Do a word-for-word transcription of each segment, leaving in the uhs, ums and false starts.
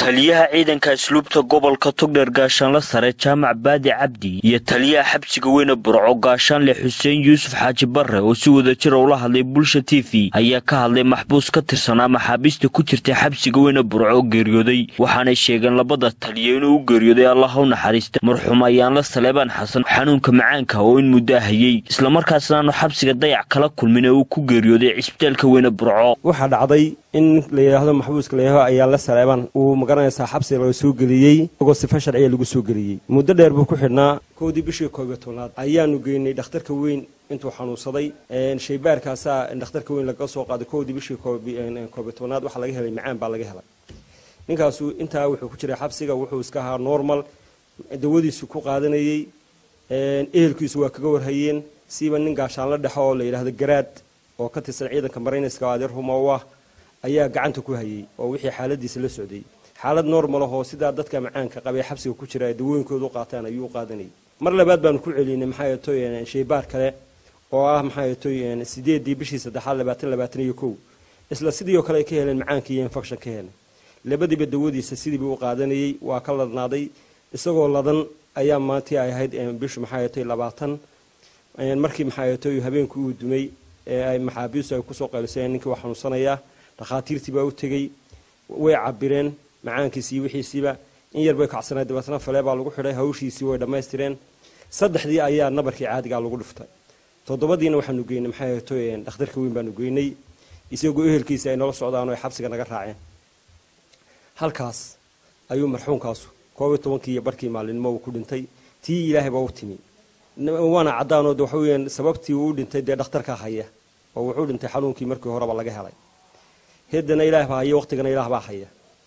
taliyaha ciidanka asluubta gobolka Togdheer gaashaanle sare Jaamac Baadi Cabdi iyo taliyaha xabsiga weyn Burco gaashaanle Xuseen Yuusuf Xaaji Barre oo si wada jir ula hadlay Bulsha T V ayaa ka hadlay maxbuus ka tirsanaa maxaabiista ku jirtay xabsiga weyn Burco geeriyooday waxaana sheegeen labada taliye inuu geeriyooday Allah u naxariisto marxuum ayaan la Saleebaan Xasan xanuunka macaanka oo in muddo hayay isla markaasna xabsiga dayac kala kulmin oo ku geeriyooday cisbitaalka weyn Burco waxa dhacday in la yiraahdo maxbuuska la yiraahdo ayaan la Saleebaan uu magaranaysa xabsi lagu soo galiyay oo si sharci lagu soo galiyay muddo dheer buu ku xidhnaa koodii bishii koob iyo tobnaad ayaanu geynay dhakhtarka weyn intuu xanuunsaday een shaybaarkaas dhakhtarka weyn laga soo qaaday koodii bishii koob iyo tobnaad waxa laga helay macaan baa laga helay ninkaasu inta wuxuu ku jiray xabsiga wuxuu iska ahaa normal dawadiisu ku qaadanayay een ehelkiisu waa kaga warhayeen siiba nin gaashaan la dhaxo oo la yiraahdo garaad oo ka tirsan ciidanka Mareyneska adeer Rumawa ayaa gacanta ku hayay oo wixii xaaladiisa la socday xaalad normal ah oo sida dadka macaanka qabay xabsiga ku jira dawooyinkoodu qaataan ayuu qaadanay mar labaad baan ku celinay maxay tooyeen shaybaar kale oo ah maxay tooyeen sideedii bishii saddexaad labaatan labaatan iyo kow isla sidii oo kale ay ka heleen macaankii infection ka heleen labadiiba dawadiisa sidii uu qaadanayay waa ka ladnaaday isagoo ladan ayaa maantii ay ahayd bish maxay tooy labaatan markii maxay tooy habeenkii uu dumay ee ay maxaabiistu ay ku soo qeelisay ninkii wax xanuunsanaya dhaqaatiirtii baa u tagay way cabireen macaankiisii wixiisiiba in yar bay kacsanay dabatana faleebaa lagu xidhay hawshiisii way dhameystireen saddexdii ayaa nabarkii caadiga lagu dhiftay toddobadiina waxaanu geynay maxay tooyeen dhakhtarka weyn baanu geynay isagoo ehelkiisa ay nolol socdaan oo xabsiga naga raaceen halkaas ayuu marxuumkaas koob iyo tobankii barkii maalinimo ku dhintay tii ilaahay baa u timi waana cadaan oo waxa weeyaan sababtii uu dhintay de dhakhtarka haya oo wuxuu dhintay xanuunkii markii horeba laga helay heedana ilaahay baa haya waqtigana ilaahay baa haya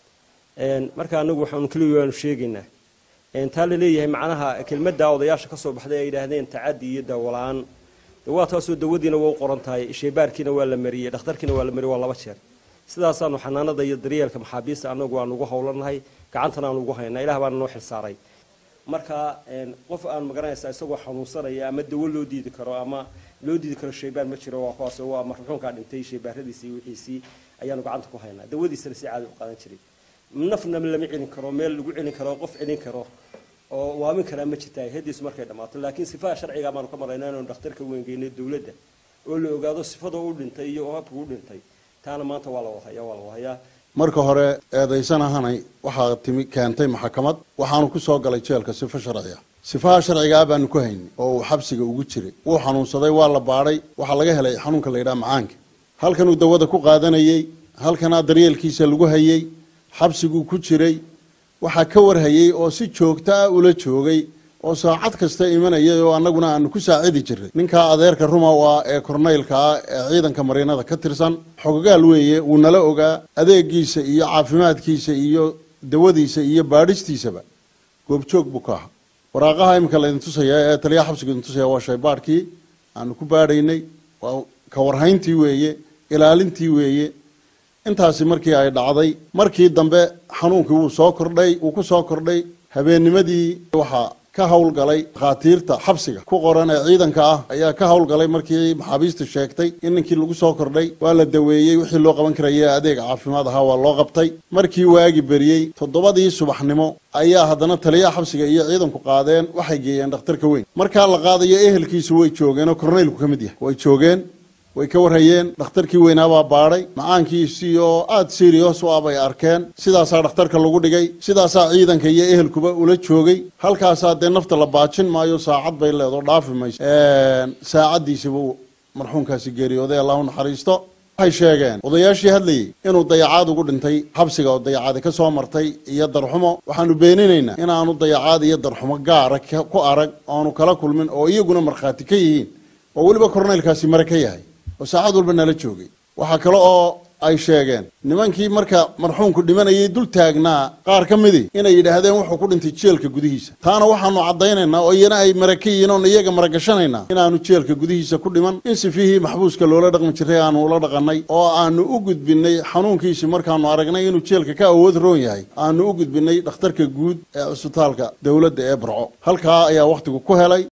een marka anagu waxaan kaliya sheegaynaa een taa la leeyahay macnaha kelmadda odayaasha ka soo baxday ay yiraahdeen tacadi iyo dawalaan waa taasoo dawadiina waa qoran tahay shaybaarkiina waa la mariyay dhakhtarkiina waa la mariyay waa laba jeer sidaas aanu xanaanada iyo daryeelka maxaabiista anagu aan ugu hawlanahay gacantana aan ugu haynaa ilaahay baa noo xil saaray marka een qof aan magaranaysa isagoo xanuunsanaya ama dawo loo diidi karo ama loo diidi karo shaybaar ma jiro waa kuwaas waa marxuumka dhintay shaybaaradiisii wixiisii ayaanu gacanta ku haynaa dawadiisa si caadi u qaadan jiray nafna lama celin karo meel lagu celin karo qof celin karo oo waamin kara ma jirtaa hadiis markay dhamaato laakiin sifaa sharciga ma ka maraynaa inuu dhakhtarka weyn geeyay dawladda oo la ogaado sifada uu dhintay iyo habka uu dhintay taana maanta waa la wahaya waa la wahaya marka hore eedaysanahanay waxa timi keentay maxkamad waxaanu ku soo galay jeelka sifa sharciga sifaha sharciga baan ku haynay oo xabsiga ugu jiray uu xanuunsaday waa la baaray waxa laga helay xanuunka la yiraahdo macaanka halkan uu dawada ku qaadanayay halkana daryeelkiisa lagu hayay xabsigu ku jiray waxa ka warhayay oo si joogto ah ula joogay oo saacad kasta imanayay oo anaguna aan ku saacidi jiray ninka adeerka Rumawa ee korneylka ee ciidanka Mareenada ka tirsan xogagal weeye uu nala ogaa adeegiisa iyo caafimaadkiisa iyo dawadiisa iyo baadhistiisaba goob joog buu ka waraaqaha imka la intusaya ee taliyaha xabsiga intusaya waa shaybaarkii aan ku baadhaynay waa ka warhayntii weeye ilaalintii weeye intaasi markii ay dhacday markii dambe xanuunkii uu soo kordhay uu ku soo kordhay habeennimadii waxa ka hawlgalay qaatiirta xabsiga ku qoran ee ciidanka ah ayaa ka hawlgalay markii maxaabiista sheegtay in ninkii lagu soo kordhay waa la daweeyay wixii loo qaban karayay adeeg caafimaad ahaa waa loo qabtay markii waagi beriyay toddobadii subaxnimo ayaa haddana taliyaha xabsiga iyo ciidanku qaadeen waxay geeyeen dhakhtarka weyn marka la qaadayo ehelkiisu way joogeen oo korneylku kamid yahay way joogeen way ka warhayeen dhakhtarkii weynaa baa baaray macaankiisii oo aad serious u abay arkeen sidaas dhakhtarka lagu dhigay sidaas ciidanka iyo ehelkuba ula joogay halkaas aad nafta la baajin maayo saacad bay leedo dhaafi mayso ee saacadiisiba marxuumkaasi geeriyooday Allah u naxariisto waxay sheegeen odayaashii hadlayay inuu dayacaad ugu dhintay xabsiga oo dayacaad ka soo martay iyo darxumo waxaanu beeninaynaa in aanu dayacaad iyo darxumo gaar ah ku arag aanu kala kulmin oo iyaguna marxaati ka yihiin oo waliba korneylkaasi mara ka yahay oo saacad walba nala joogay waxa kale oo ay sheegeen nimankii marka marxuumku dhimanayay dul taagnaa qaar ka mid ah inay yiraahdeen wuxuu ku dhintay jeelka gudihiisa taana waxaanu cadaynaynaa oo iyana ay marakiin oo iyaga maragashanayna inaanu jeelka gudihiisa ku dhiman in sifihii maxbuuska loola dhaqmi jiray aanu ula dhaqanay oo aanu u gudbinay xanuunkiisa markaanu aragnay inuu jeelka ka awood roon yahay aanu u gudbinay dhakhtarka guud ee cusbitaalka dawladda ee Burco halka ayaa waqtigu ku helay